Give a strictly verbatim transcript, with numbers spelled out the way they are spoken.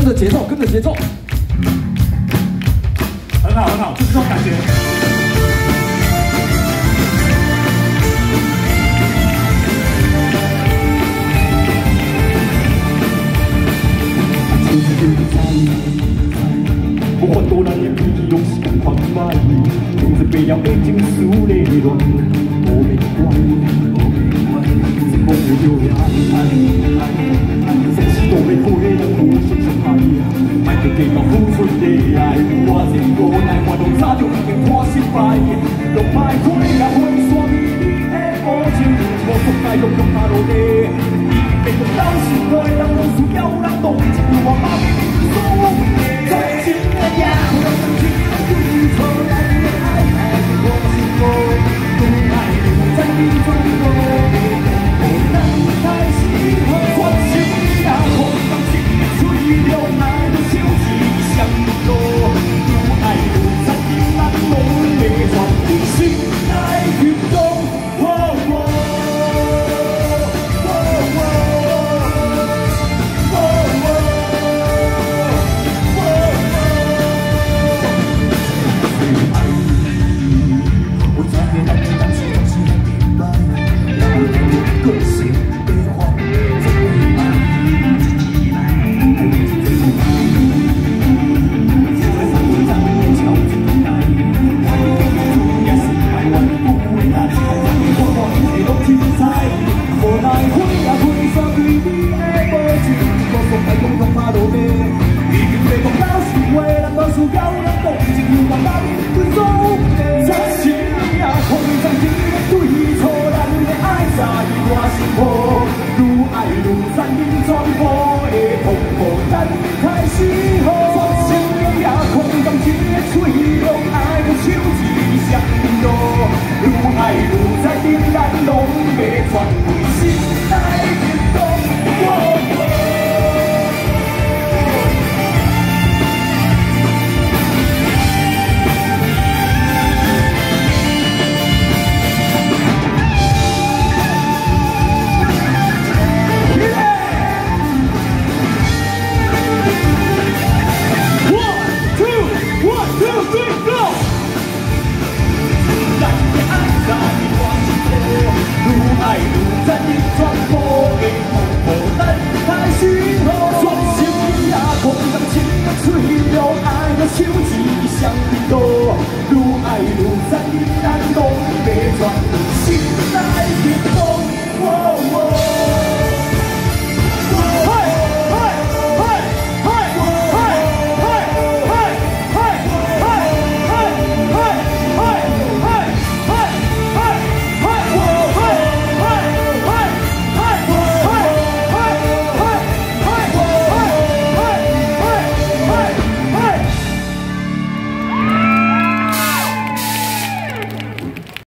着节奏，跟着节奏， 很好很好，就是这种感觉。 无法度咱的脾气用时间狂迈，用着白了的情绪内乱，无明关，无明关，是无着的爱爱爱，总是都要好的人互相伤害，莫着计较付出的爱，我是无奈，我都早就已经看失败，用歹开也会煞美丽的无情，无所该用用下落地，每个当时我的人都需要人同情，我把命运所有。 真心的呀，我曾经对错难的爱，爱我心中，不爱留在你中国，我等待时候，我心呀，空荡心碎了，爱的手机响多，不爱留在你那浓烈传的心爱运动。 手指相对多，愈爱愈。